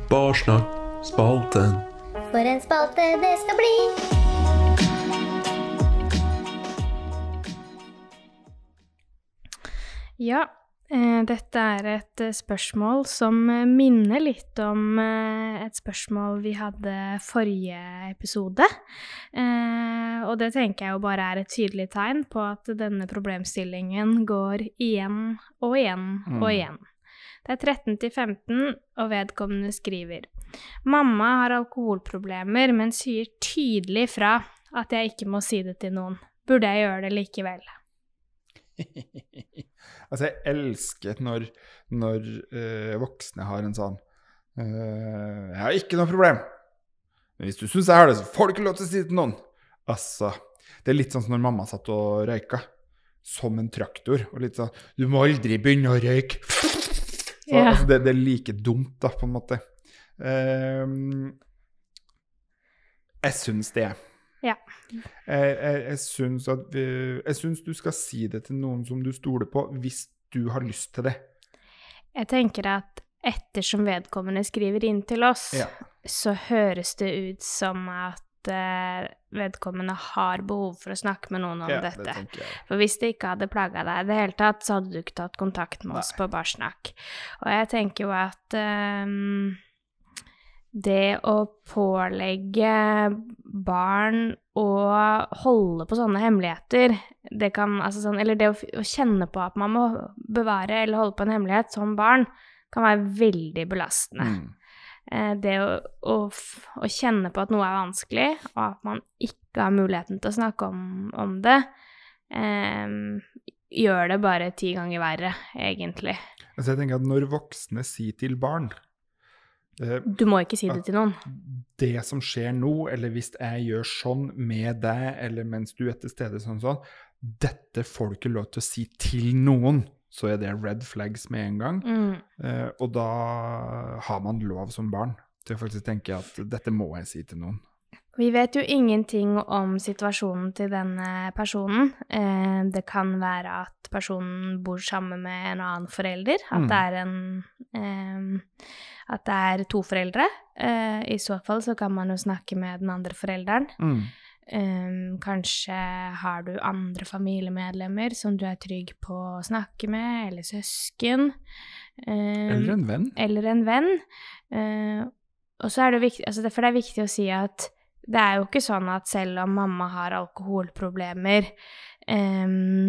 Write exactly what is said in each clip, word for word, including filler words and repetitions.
Barsnakk, spalten. For en spalte det skal bli. Ja, eh, dette er et eh, spørsmål som eh, minner litt om eh, et spørsmål vi hadde forrige episode. Eh, og det tenker jeg jo bare er et tydelig tegn på at denne problemstillingen går igjen og igjen og igjen. Det er tretten til femten, og vedkommende skriver: Mamma har alkoholproblemer, men sier tydelig fra at jeg ikke må si det til noen. Burde jeg gjøre det likevel? Altså, jeg elsker når, når uh, voksne har en sånn uh, jeg har ikke noe problem. Men hvis du synes jeg har det, så får du ikke lov til å si det til noen. Altså, det er litt sånn som når mamma satt og røyka. Som en traktor. Og litt sånn, du må aldri begynne å røyke. Så, Ja. altså, det, det er like dumt da, på en måte. Uh, jeg synes det. Ja. Jeg, jeg, jeg, synes at vi, jeg synes du skal si det til noen som du stoler på, hvis du har lyst til det. Jeg tenker at ettersom vedkommende skriver inn til oss, Ja. så høres det ut som at eh, vedkommende har behov for å snakke med noen om Ja, det dette. tenker jeg. For hvis det ikke hadde plaget deg i det hele tatt, så hadde du ikke tatt kontakt med oss Nei. på Barsnakk. Og jeg tenker jo at ehm, det å pålegge barn å holde på sånne hemmeligheter, det kan, altså sånn, eller det å, f- å kjenne på at man må bevare eller holde på en hemmelighet som barn, kan være veldig belastende. Mm. Eh, Det å, å, f- å kjenne på at noe er vanskelig, og at man ikke har muligheten til å snakke om, om det, eh, gjør det bare ti ganger verre, egentlig. Altså jeg tenker at når voksne sier til barn, eh, Du må ikke si det til noen. det som skjer nå, eller hvis jeg gjør sånn med deg, eller mens du er til stede sånn sånn, dette får du ikke lov til å si til noen, så er det red flags med en gang. Mm. Eh, og da har man lov som barn til å faktisk tenke at dette må jeg si til noen. Vi vet jo ingenting om situasjonen til denne personen. Eh, det kan være at personen bor sammen med en annen forelder, at Mm. det er en eh, at det er to foreldre. Eh, I så fall så kan man jo snakke med den andre forelderen. Mm. Eh, kanskje har du andre familiemedlemmer som du er trygg på å snakke med, eller søsken. Eh, Eller en venn. eller en venn. Eh, og så er det viktig, altså det, for det er viktig å si at det er jo ikke sånn at selv om mamma har alkoholproblemer, eh,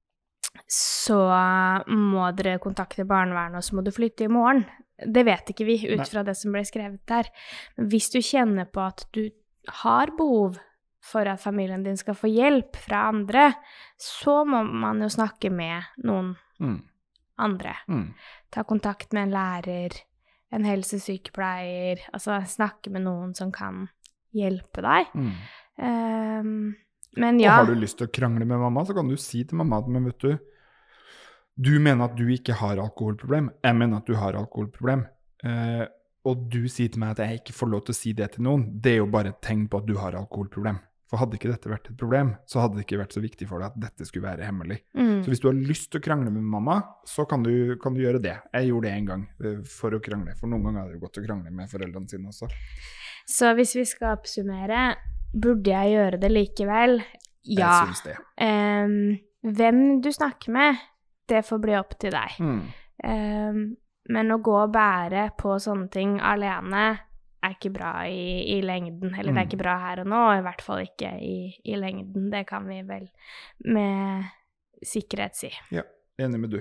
så må dere kontakte barnevernet, og så må du flytte i morgen. Det vet ikke vi, ut Nei. fra det som ble skrevet der. Men hvis du kjenner på at du har behov for at familien din skal få hjelp fra andre, så må man jo snakke med noen Mm. andre. Mm. Ta kontakt med en lærer, en helsesykepleier, altså snakke med noen som kan hjelpe deg. Mm. Ehm, men Og ja, har du lyst til å krangle med mamma, så kan du si til mamma at, men vet du, du mener at du ikke har alkoholproblem, jeg mener at du har alkoholproblem, eh, og du sier til meg at jeg ikke får lov til å si det til noen, det er jo bare et tegn på at du har alkoholproblem. For hadde ikke dette vært et problem, så hadde det ikke vært så viktig for deg at dette skulle være hemmelig. mm, Så hvis du har lyst til å krangle med mamma, så kan du, kan du gjøre det. Jeg gjorde det en gang eh, for å krangle, for noen ganger er det jo godt å krangle med foreldrene sine også. så hvis vi skal oppsummere, burde jeg gjøre det likevel? Ja. Jeg synes det. Ehm, hvem du snakker med, det får bli opp til deg. Mm. Ehm, men å gå og bære på sånne ting alene er ikke bra i, i lengden. Eller det er Mm. ikke bra her og nå, i hvert fall ikke i, i lengden. Det kan vi vel med sikkerhet si. Ja, enig med du.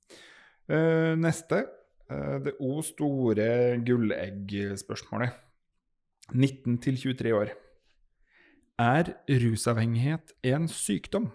Eh, neste. Eh, det o store gullegg-spørsmålet. nitten til tjuetre år. Er rusavhengighet en sykdom?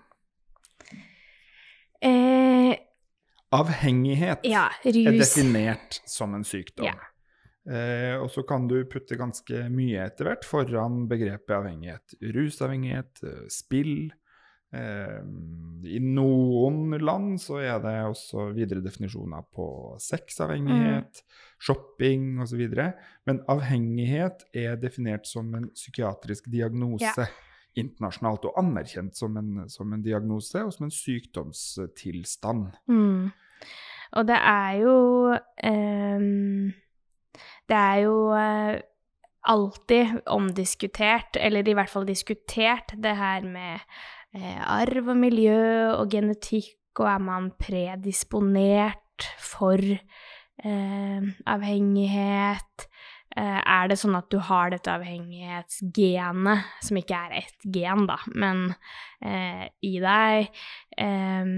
Eh, Avhengighet ja, er rus. definert som en sykdom. Ja. Eh, og så kan du putte ganske mye etter hvert foran begrepet avhengighet. Rusavhengighet, eh, spill. Eh, I noen land så er det også videre definisjoner på sexavhengighet, shopping og så videre. Men avhengighet er definert som en psykiatrisk diagnose Ja. internasjonalt, og anerkjent som en, som en diagnose og som en sykdomstilstand. Mm. Og det er jo ehm, Det er jo eh, alltid omdiskutert, eller i hvert fall diskutert, det her med eh, arv og miljø og genetikk, og er man predisponert for eh, avhengighet? Eh, er det sånn at du har dette avhengighetsgenet, som ikke er ett gen da, men eh, i deg? Eh,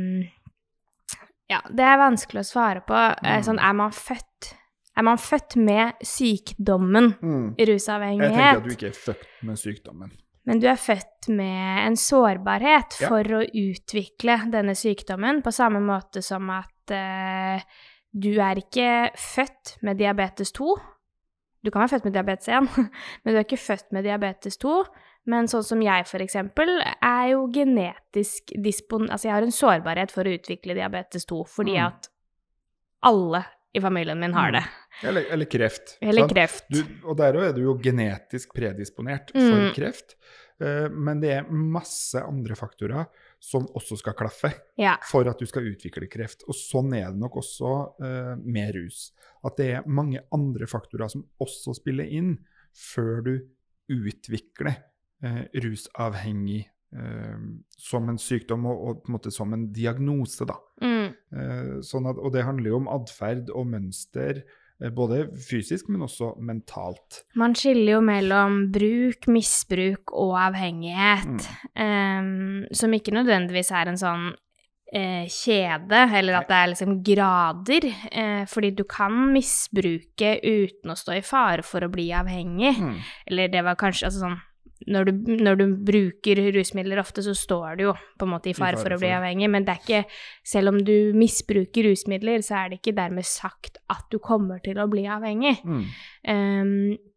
ja, det er vanskelig å svare på. Eh, sånn, er man født? Er man født med sykdommen Mm. rusavhengighet? Jeg tenker at du ikke er født med sykdommen. Men du er født med en sårbarhet Ja. for å utvikle denne sykdommen, på samme måte som at eh, du er ikke født med diabetes to. Du kan være født med diabetes én, men du er ikke født med diabetes to. Men sånn som jeg for eksempel, er jo genetisk dispon... Altså jeg har en sårbarhet for å utvikle diabetes to, fordi Mm. at alle i familien min har det. Eller, eller kreft. Eller sant? kreft. Du, og der er du jo genetisk predisponert Mm. for kreft. Eh, men det er masse andre faktorer som også skal klaffe Ja. for at du skal utvikle kreft. Og sånn er det nok også eh, med rus. At det er mange andre faktorer som også spiller inn før du utvikler eh, rusavhengig eh, som en sykdom og, og på en måte som en diagnose, da. Mm. Eh, sånn at, og det handler jo om atferd og mønster, eh, både fysisk, men også mentalt. Man skiller jo mellom bruk, misbruk og avhengighet, em, som ikke nødvendigvis er en sånn eh, kjede, eller at det er liksom grader, eh, fordi du kan misbruke uten å stå i fare for å bli avhengig. Mm. Eller det var kanskje, altså sånn, når du, når du bruker rusmidler ofte, så står du jo på en måte i fare, fare for å bli for. avhengig, men det er ikke, selv om du misbruker rusmidler, så er det ikke dermed sagt at du kommer til å bli avhengig. Mm. Um,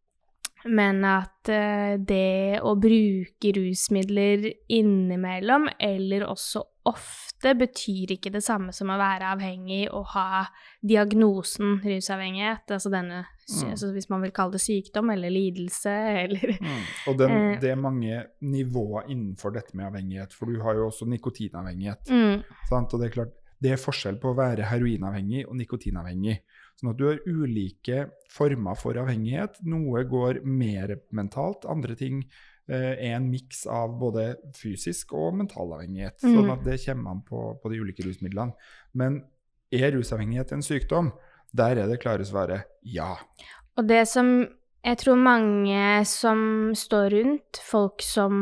men at uh, det å bruke rusmidler innimellom, eller også ofte, betyr ikke det samme som å være avhengig og ha diagnosen rusavhengighet, altså denne, Mm. altså hvis man vil kalle det sykdom eller lidelse, eller... Mm. Og den, Eh. det er mange nivåer innenfor dette med avhengighet, for du har jo også nikotinavhengighet. Mm, Sant? Og det er klart, det er forskjell på å være heroinavhengig og nikotinavhengig. Sånn at du har ulike former for avhengighet. Noe går mer mentalt, andre ting eh, er en miks av både fysisk og mental avhengighet. Mm. Sånn at det kommer an på, på de ulike rusmidlene. Men er rusavhengighet en sykdom? Der er det klare svaret ja. Og det som jeg tror mange som står rundt, folk som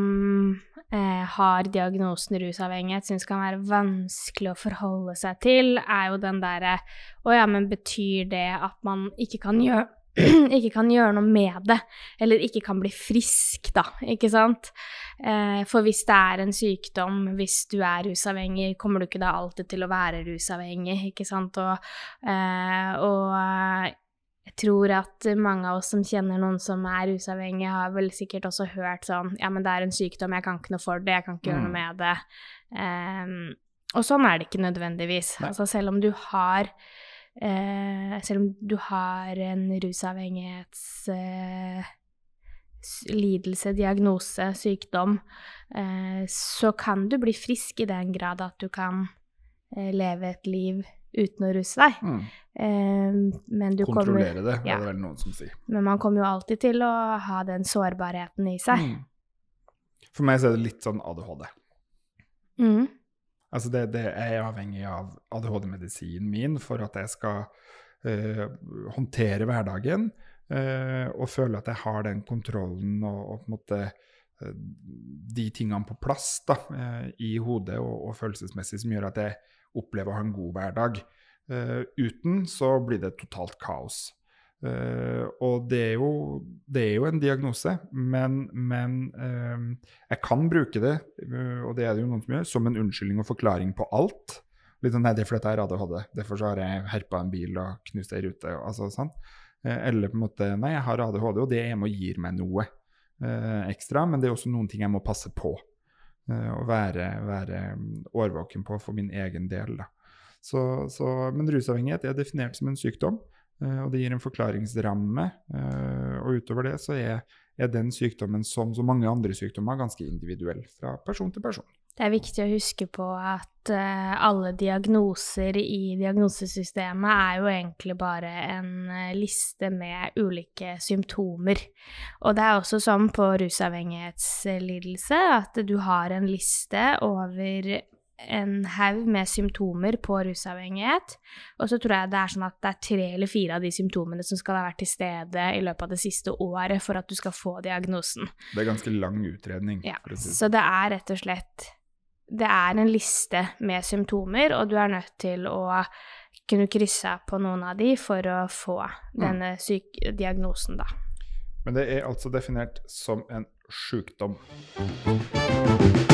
eh, har diagnosen rusavhengighet, synes kan være vanskelig å forholde seg til, er jo den derre, å ja, men betyr det at man ikke kan gjøre, ikke kan gjøre noe med det, eller ikke kan bli frisk da, ikke sant? Eh, for hvis det er en sykdom, hvis du er rusavhengig, kommer du ikke da alltid til å være rusavhengig, ikke sant? Og, eh, og jeg tror at mange av oss som kjenner noen som er rusavhengig, har vel sikkert også hørt sånn, ja, men det er en sykdom, jeg kan ikke noe for det, jeg kan ikke gjøre noe med det. Um, og sånn er det ikke nødvendigvis. Nei. Altså selv om du har, eh, selv om du har en rusavhengighets eh, s- lidelse, diagnose, sykdom, eh, så kan du bli frisk i den grad at du kan eh, leve et liv uten å ruse deg. Mm. Eh, men du kommer, Kontrollere det, ja. er det vel noen som sier. men man kommer jo alltid til å ha den sårbarheten i seg. Mm. For meg så er det litt sånn A D H D. Mm. Altså det, det er avhengig av A D H D-medisinen min for at jeg skal eh, håndtere hverdagen eh, og føle at jeg har den kontrollen og, og på en måte eh, de tingene på plass da, eh, i hodet og, og følelsesmessig som gjør at jeg opplever å ha en god hverdag. Eh, uten så blir det totalt kaos. Uh, og det er, jo, det er jo en diagnose, men, men uh, jeg kan bruke det, uh, og det er det jo noen som gjør, som en unnskyldning og forklaring på alt. Litt sånn, nei, det er fordi jeg har A D H D, derfor så har jeg herpet en bil og knust en rute, og, altså sånn. Uh, eller på en måte, nei, jeg har A D H D, og det er med å gi meg noe uh, ekstra, men det er også noen ting jeg må passe på, uh, og være, være årvåken på for min egen del. Da. Så, så, men rusavhengighet er definert som en sykdom, og det gir en forklaringsramme, og utover det så er, er den sykdommen som så mange andre sykdommer ganske individuell fra person til person. Det er viktig å huske på at uh, alle diagnoser i diagnosesystemet er jo egentlig bare en uh, liste med ulike symptomer. Og det er også sånn på rusavhengighetslidelse at du har en liste over en haug med symptomer på rusavhengighet, og så tror jeg det er sånn at det er tre eller fire av de symptomene som skal ha vært til stede i løpet av det siste året for at du skal få diagnosen. Det er ganske lang utredning. Ja, så det er rett og slett, det er en liste med symptomer, og du er nødt til å kunne krysse på noen av de for å få denne syk- diagnosen da. Men det er altså definert som en sykdom.